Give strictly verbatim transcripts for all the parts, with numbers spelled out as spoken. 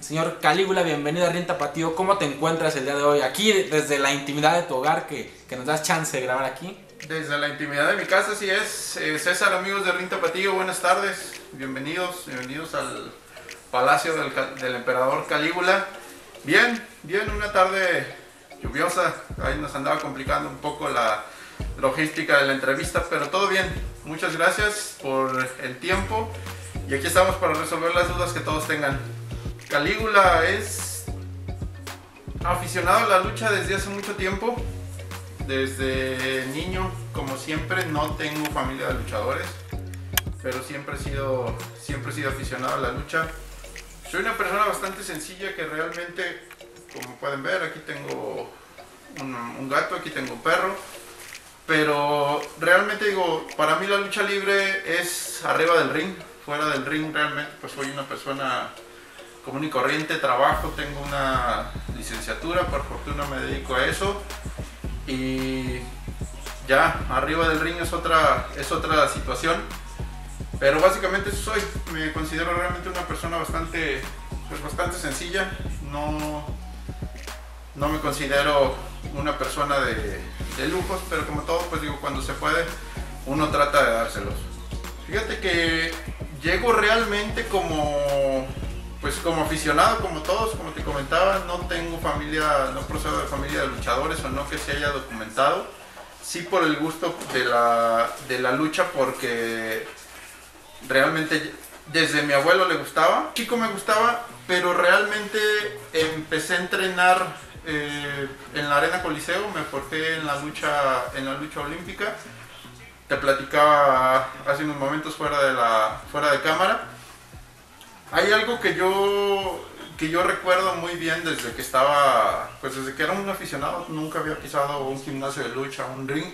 Señor Calígula, bienvenido a Ring Tapatío. ¿Cómo te encuentras el día de hoy? Aquí desde la intimidad de tu hogar, que, que nos das chance de grabar aquí. Desde la intimidad de mi casa, así es. Eh, César, amigos de Ring Tapatío, buenas tardes. Bienvenidos, bienvenidos al Palacio del, del Emperador Calígula. Bien, bien, una tarde lluviosa. Ahí nos andaba complicando un poco la logística de la entrevista, pero todo bien. Muchas gracias por el tiempo. Y aquí estamos para resolver las dudas que todos tengan. Calígula es aficionado a la lucha desde hace mucho tiempo. Desde niño, como siempre, no tengo familia de luchadores, pero siempre he sido, siempre he sido aficionado a la lucha. Soy una persona bastante sencilla que realmente, como pueden ver, aquí tengo un, un gato, aquí tengo un perro, pero realmente digo, para mí la lucha libre es arriba del ring. Fuera del ring realmente pues soy una persona común y corriente, trabajo, tengo una licenciatura, por fortuna me dedico a eso. Y ya, arriba del ring es otra, es otra situación, pero básicamente eso soy. Me considero realmente una persona bastante, pues bastante sencilla. No, no me considero una persona de, de lujos, pero como todo, pues digo, cuando se puede, uno trata de dárselos. Fíjate que llego realmente como... Pues como aficionado, como todos, como te comentaba, no tengo familia, no procedo de familia de luchadores o no que se haya documentado. Sí por el gusto de la, de la lucha, porque realmente desde mi abuelo le gustaba. Chico me gustaba, pero realmente empecé a entrenar eh, en la Arena Coliseo, me forjé en la lucha, en la lucha olímpica. Te platicaba hace unos momentos fuera de, la, fuera de cámara. Hay algo que yo, que yo recuerdo muy bien desde que estaba, pues desde que era un aficionado, nunca había pisado un gimnasio de lucha, un ring,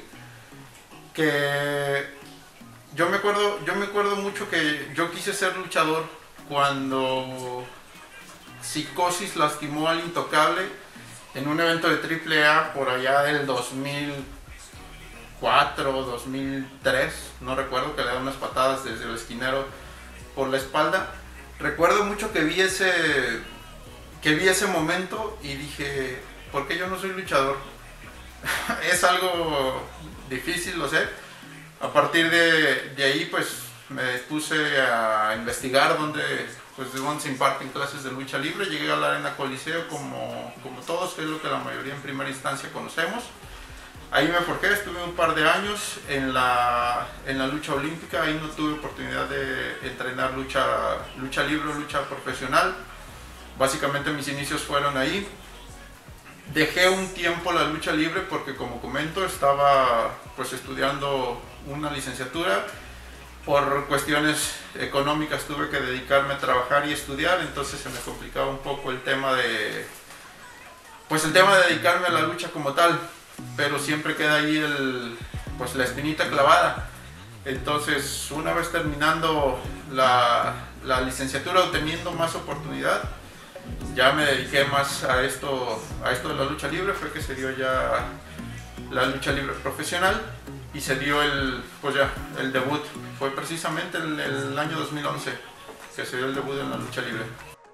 que yo me acuerdo, yo me acuerdo mucho que yo quise ser luchador cuando Psicosis lastimó al Intocable en un evento de triple A por allá del dos mil cuatro, dos mil tres, no recuerdo, que le da unas patadas desde el esquinero por la espalda. Recuerdo mucho que vi ese, que vi ese momento y dije, ¿por qué yo no soy luchador? Es algo difícil, lo sé. A partir de, de ahí, pues me puse a investigar dónde, pues, de dónde se imparten clases de lucha libre. Llegué a la Arena Coliseo como, como todos, que es lo que la mayoría en primera instancia conocemos. Ahí me forjé, estuve un par de años en la, en la lucha olímpica. Ahí no tuve oportunidad de entrenar lucha, lucha libre o lucha profesional. Básicamente mis inicios fueron ahí. Dejé un tiempo la lucha libre porque, como comento, estaba pues estudiando una licenciatura. Por cuestiones económicas tuve que dedicarme a trabajar y estudiar, entonces se me complicaba un poco el tema de, pues el tema de dedicarme a la lucha como tal. Pero siempre queda ahí el, pues la espinita clavada. Entonces, una vez terminando la, la licenciatura o teniendo más oportunidad, ya me dediqué más a esto, a esto de la lucha libre. Fue que se dio ya la lucha libre profesional y se dio el, pues ya, el debut. Fue precisamente el, el año dos mil once que se dio el debut en la lucha libre.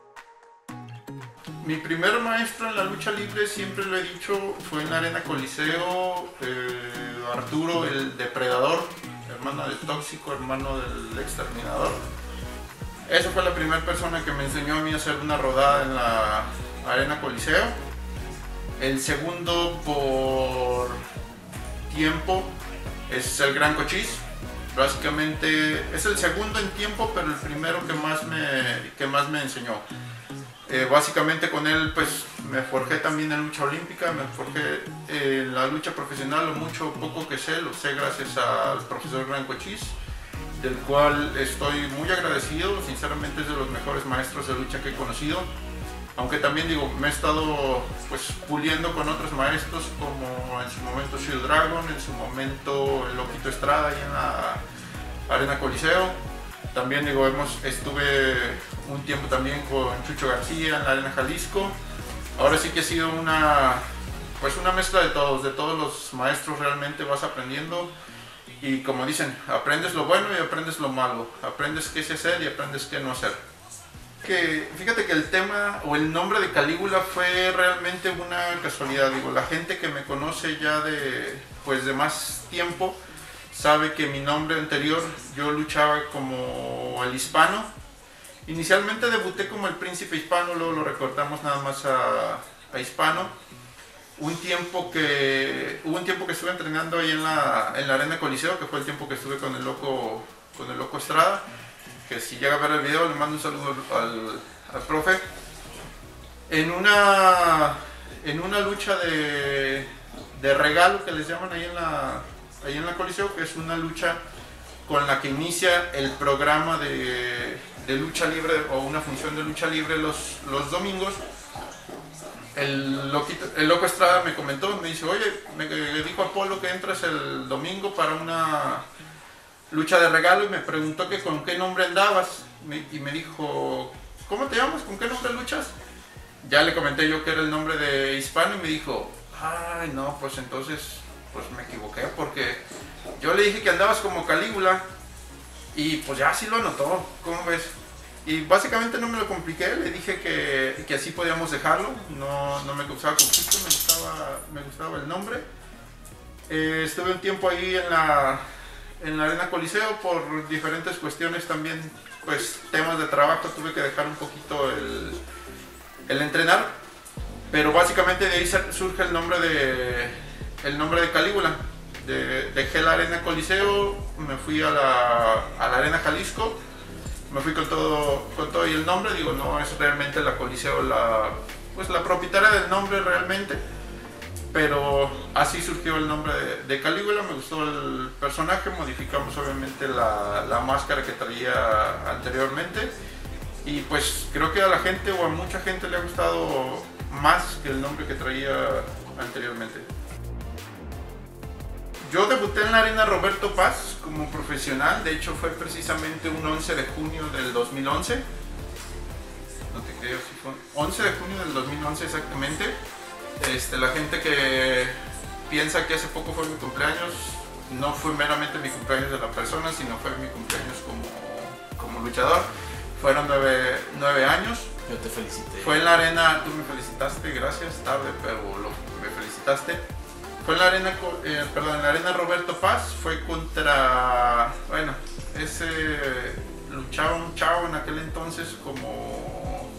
Mi primer maestro en la lucha libre, siempre lo he dicho, fue en la Arena Coliseo, eh, Arturo el Depredador, hermano del Tóxico, hermano del Exterminador. Esa fue la primera persona que me enseñó a mí a hacer una rodada en la Arena Coliseo. El segundo por tiempo es el Gran Cochise. Básicamente es el segundo en tiempo, pero el primero que más me, que más me enseñó. Eh, básicamente con él pues me forjé también en lucha olímpica, me forjé en la lucha profesional. Lo mucho o poco que sé, lo sé gracias al profesor Gran Cochise, del cual estoy muy agradecido. Sinceramente es de los mejores maestros de lucha que he conocido, aunque también digo, me he estado pues puliendo con otros maestros, como en su momento Shield Dragon, en su momento el Loquito Estrada ahí en la Arena Coliseo. También digo, hemos, estuve un tiempo también con Chucho García en la Arena Jalisco. Ahora sí que ha sido una, pues una mezcla de todos, de todos los maestros. Realmente vas aprendiendo y, como dicen, aprendes lo bueno y aprendes lo malo. Aprendes qué sé hacer y aprendes qué no hacer. que, fíjate que el tema o el nombre de Calígula fue realmente una casualidad. Digo, la gente que me conoce ya de, pues de más tiempo sabe que mi nombre anterior yo luchaba como el hispano. Inicialmente debuté como el príncipe hispano, luego lo recortamos nada más a, a hispano. Un tiempo que, hubo un tiempo que estuve entrenando ahí en la, en la Arena Coliseo, que fue el tiempo que estuve con el loco, con el loco Estrada, que si llega a ver el video le mando un saludo al, al profe. En una, en una lucha de, de regalo que les llaman ahí en la, ahí en la Coliseo, que es una lucha con la que inicia el programa de, de lucha libre o una función de lucha libre los, los domingos. El, loquito, el loco Estrada me comentó, me dice, oye, me dijo Apolo que entras el domingo para una lucha de regalo y me preguntó que con qué nombre andabas me, y me dijo, ¿cómo te llamas? ¿Con qué nombre luchas? Ya le comenté yo que era el nombre de hispano y me dijo, ay no, pues entonces pues me equivoqué porque yo le dije que andabas como Calígula y pues ya sí lo anotó, ¿cómo ves? Y básicamente no me lo compliqué, le dije que, que así podíamos dejarlo, no, no me causaba conflicto, me gustaba, me gustaba el nombre. Eh, estuve un tiempo ahí en la, en la Arena Coliseo por diferentes cuestiones también, pues temas de trabajo, tuve que dejar un poquito el, el entrenar, pero básicamente de ahí surge el nombre de, el nombre de Calígula. De, dejé la Arena Coliseo, me fui a la, a la Arena Jalisco. Me fui con todo, con todo y el nombre, digo, no es realmente la Coliseo la, pues la propietaria del nombre realmente, pero así surgió el nombre de, de Calígula, me gustó el personaje, modificamos obviamente la, la máscara que traía anteriormente y pues creo que a la gente o a mucha gente le ha gustado más que el nombre que traía anteriormente. Yo debuté en la Arena Roberto Paz como profesional, de hecho fue precisamente un once de junio del dos mil once. No te creo si fue once de junio del dos mil once exactamente. Este, la gente que piensa que hace poco fue mi cumpleaños, no fue meramente mi cumpleaños de la persona, sino fue mi cumpleaños como, como luchador. Fueron nueve, nueve años. Yo te felicité. Fue en la Arena, tú me felicitaste, gracias, tarde, pero lo, me felicitaste. Fue en la arena, eh, perdón, en la Arena Roberto Paz, fue contra, bueno, ese luchaba un chavo en aquel entonces como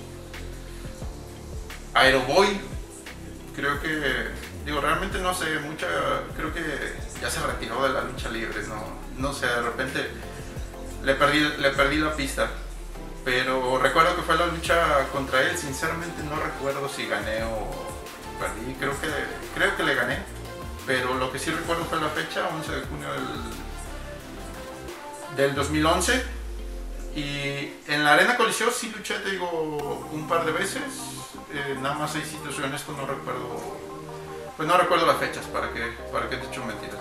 Aeroboy, creo que, digo, realmente no sé, mucha, creo que ya se retiró de la lucha libre, no, no sé, de repente le perdí, le perdí la pista, pero recuerdo que fue la lucha contra él, sinceramente no recuerdo si gané o perdí, creo que, creo que le gané. Pero lo que sí recuerdo fue la fecha, once de junio del, del dos mil once. Y en la Arena Coliseo sí luché, te digo, un par de veces. Eh, nada más ahí, si te soy honesto, no recuerdo. Pues no recuerdo las fechas, para que, para que te echo mentiras.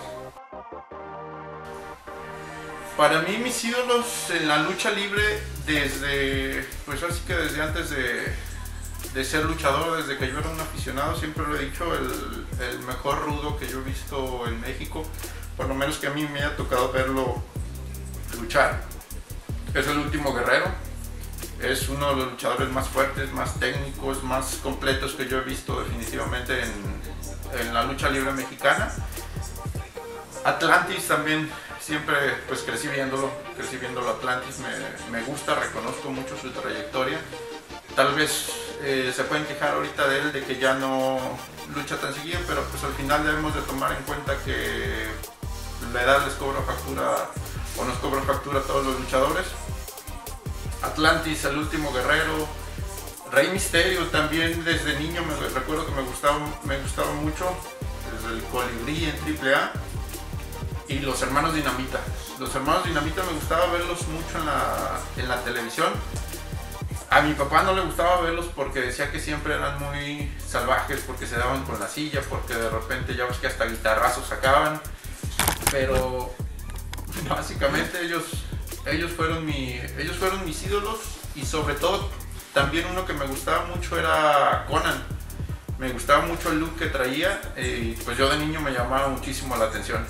Para mí, mis ídolos en la lucha libre, desde. Pues así que desde antes de. de ser luchador, desde que yo era un aficionado, siempre lo he dicho, el, el mejor rudo que yo he visto en México, por lo menos que a mí me haya tocado verlo luchar, es el Último Guerrero. Es uno de los luchadores más fuertes, más técnicos, más completos que yo he visto definitivamente en, en la lucha libre mexicana. Atlantis también, siempre pues crecí viéndolo, crecí viéndolo Atlantis, me, me gusta, reconozco mucho su trayectoria. Tal vez eh, se pueden quejar ahorita de él de que ya no lucha tan seguido, pero pues al final debemos de tomar en cuenta que la edad les cobra factura o nos cobra factura a todos los luchadores. Atlantis, el Último Guerrero, Rey Misterio también desde niño me recuerdo que me gustaba, me gustaba mucho, desde el Colibrí en triple A, y los Hermanos Dinamita. Los Hermanos Dinamita me gustaba verlos mucho en la, en la televisión. A mi papá no le gustaba verlos porque decía que siempre eran muy salvajes, porque se daban con la silla, porque de repente ya ves que hasta guitarrazos sacaban, pero básicamente ellos, ellos, fueron mi, ellos fueron mis ídolos, y sobre todo también uno que me gustaba mucho era Conan. Me gustaba mucho el look que traía y pues yo de niño me llamaba muchísimo la atención.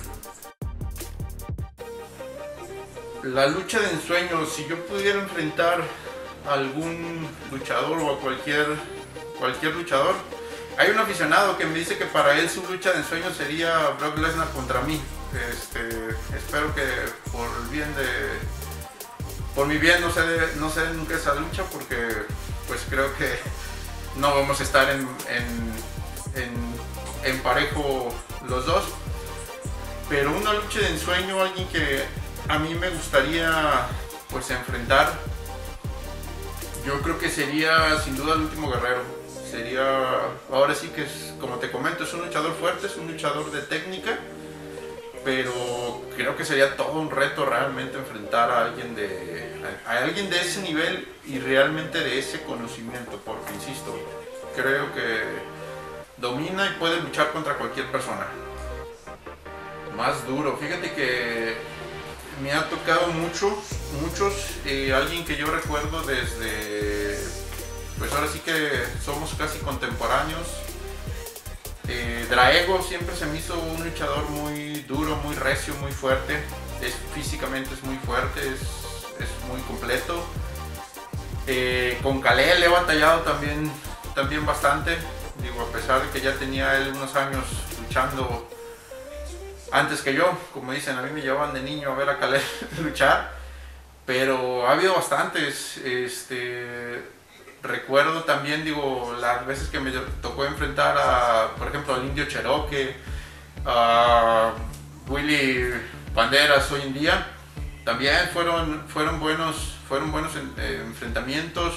La lucha de ensueño, si yo pudiera enfrentar algún luchador o a cualquier, cualquier luchador, hay un aficionado que me dice que para él su lucha de ensueño sería Brock Lesnar contra mí. Este, espero que por el bien de, por mi bien no se dé, no se dé nunca esa lucha, porque pues creo que no vamos a estar en, en, en, en parejo los dos. Pero una lucha de ensueño, alguien que a mí me gustaría pues enfrentar, yo creo que sería sin duda el Último Guerrero. Sería, ahora sí que es, como te comento, es un luchador fuerte, es un luchador de técnica, pero creo que sería todo un reto realmente enfrentar a alguien de, a, a alguien de ese nivel y realmente de ese conocimiento, porque insisto, creo que domina y puede luchar contra cualquier persona. Más duro, fíjate que me ha tocado mucho, muchos, eh, alguien que yo recuerdo desde, pues ahora sí que somos casi contemporáneos. Eh, Draego siempre se me hizo un luchador muy duro, muy recio, muy fuerte. Es, físicamente es muy fuerte, es, es muy completo. Eh, con Khalil he batallado también, también bastante. Digo, a pesar de que ya tenía él unos años luchando antes que yo, como dicen, a mí me llevaban de niño a ver a Khalil luchar, pero ha habido bastantes. Este, recuerdo también, digo, las veces que me tocó enfrentar a, por ejemplo, al Indio Cherokee, a Willy Banderas hoy en día, también fueron, fueron buenos, fueron buenos en, eh, enfrentamientos.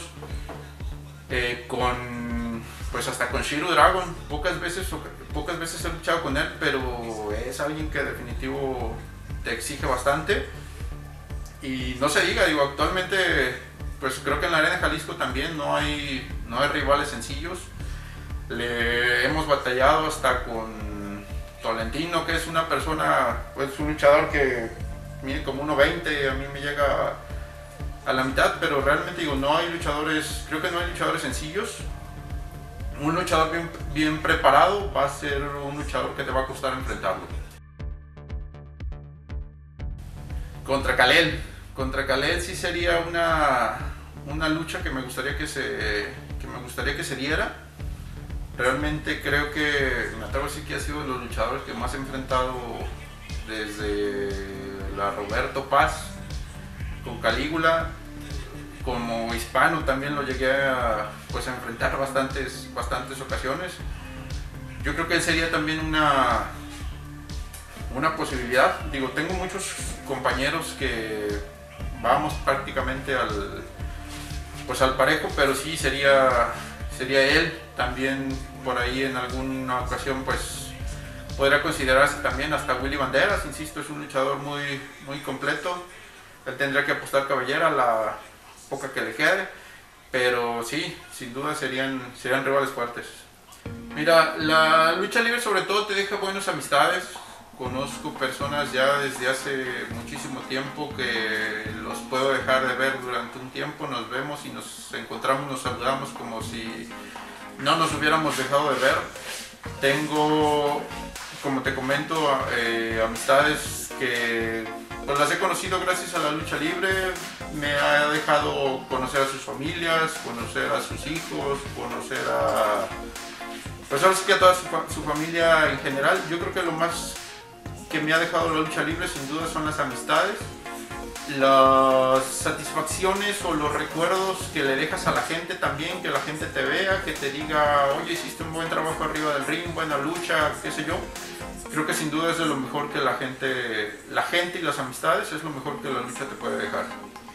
Eh, con, pues hasta con Shiro Dragon, pocas veces, pocas veces he luchado con él, pero es alguien que definitivo te exige bastante. Y no se diga, digo, actualmente, pues creo que en la Arena Jalisco también no hay, no hay rivales sencillos. Le hemos batallado hasta con Tolentino, que es una persona, pues un luchador que mide como uno veinte, a mí me llega a la mitad, pero realmente digo, no hay luchadores, creo que no hay luchadores sencillos. Un luchador bien, bien preparado va a ser un luchador que te va a costar enfrentarlo. Contra Khalil, contra Khalil sí sería una, una lucha que me gustaría que se, que me gustaría que se diera. Realmente creo que, me atrevo a decir que ha sido de los luchadores que más he enfrentado desde la Roberto Paz, con Calígula. Como hispano también lo llegué a, pues, a enfrentar bastantes, bastantes ocasiones. Yo creo que él sería también una, una posibilidad. Digo, tengo muchos compañeros que vamos prácticamente al, pues, al parejo, pero sí sería, sería él. También por ahí en alguna ocasión pues podría considerarse también hasta Willy Banderas. Insisto, es un luchador muy, muy completo. Él tendría que apostar cabellera la poca que le quede, pero sí, sin duda serían, serían rivales fuertes. Mira, la lucha libre sobre todo te deja buenas amistades. Conozco personas ya desde hace muchísimo tiempo que los puedo dejar de ver durante un tiempo, nos vemos y nos encontramos, nos saludamos como si no nos hubiéramos dejado de ver. Tengo, como te comento, eh, amistades que pues las he conocido gracias a la lucha libre. Me ha dejado conocer a sus familias, conocer a sus hijos, conocer a, pues ahora sí que a toda su, su familia en general. Yo creo que lo más que me ha dejado la lucha libre sin duda son las amistades, las satisfacciones o los recuerdos que le dejas a la gente también, que la gente te vea, que te diga, oye, hiciste un buen trabajo arriba del ring, buena lucha, qué sé yo. Creo que sin duda es de lo mejor que la gente, la gente y las amistades es lo mejor que la lucha te puede dejar.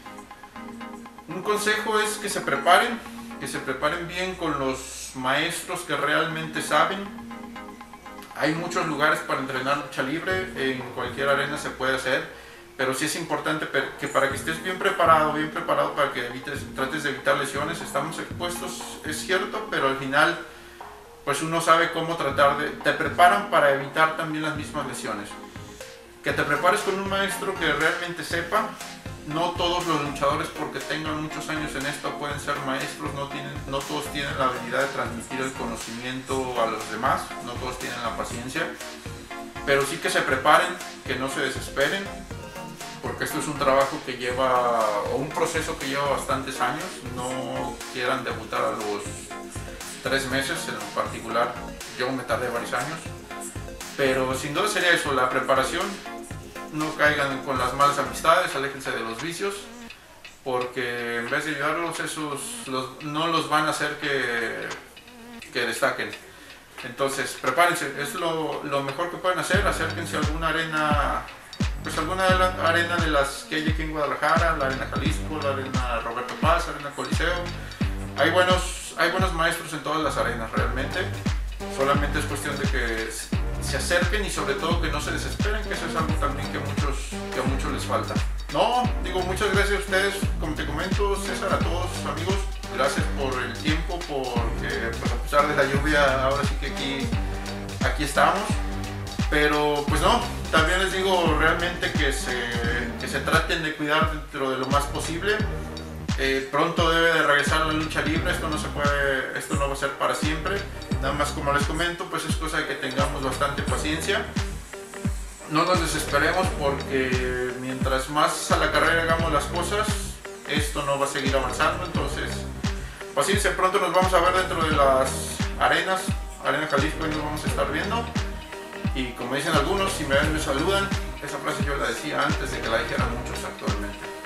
Un consejo es que se preparen, que se preparen bien con los maestros que realmente saben. Hay muchos lugares para entrenar lucha libre, en cualquier arena se puede hacer, pero sí es importante que para que estés bien preparado, bien preparado para que evites, trates de evitar lesiones. Estamos expuestos, es cierto, pero al final pues uno sabe cómo tratar de, te preparan para evitar también las mismas lesiones. Que te prepares con un maestro que realmente sepa. No todos los luchadores, porque tengan muchos años en esto, pueden ser maestros. No, tienen, no todos tienen la habilidad de transmitir el conocimiento a los demás, no todos tienen la paciencia, pero sí que se preparen, que no se desesperen. porque esto es un trabajo que lleva, o un proceso que lleva bastantes años. No quieran debutar a los tres meses, en particular yo me tardé varios años, pero sin duda sería eso, la preparación. No caigan con las malas amistades, aléjense de los vicios, porque en vez de ayudarlos, esos los, no los van a hacer que, que destaquen. Entonces prepárense, es lo, lo mejor que pueden hacer. Acérquense a alguna arena, pues alguna arena de las que hay aquí en Guadalajara, la arena Jalisco, la arena Roberto Paz, la arena Coliseo. Hay buenos, hay buenos maestros en todas las arenas realmente, solamente es cuestión de que se acerquen y sobre todo que no se desesperen, que eso es algo también que a muchos, que a muchos les falta. No, digo, muchas gracias a ustedes, como te comento, César, a todos amigos, gracias por el tiempo, porque pues, a pesar de la lluvia, ahora sí que aquí, aquí estamos. Pero pues no, también les digo realmente que se, que se traten de cuidar dentro de lo más posible. Eh, pronto debe de regresar la lucha libre, esto no se puede, esto no va a ser para siempre. Nada más, como les comento, pues es cosa de que tengamos bastante paciencia. No nos desesperemos, porque mientras más a la carrera hagamos las cosas, esto no va a seguir avanzando. Entonces, paciencia, pronto nos vamos a ver dentro de las arenas, Arena Jalisco, y nos vamos a estar viendo. Y como dicen algunos, si me ven me saludan. Esa frase yo la decía antes de que la dijeran muchos actualmente.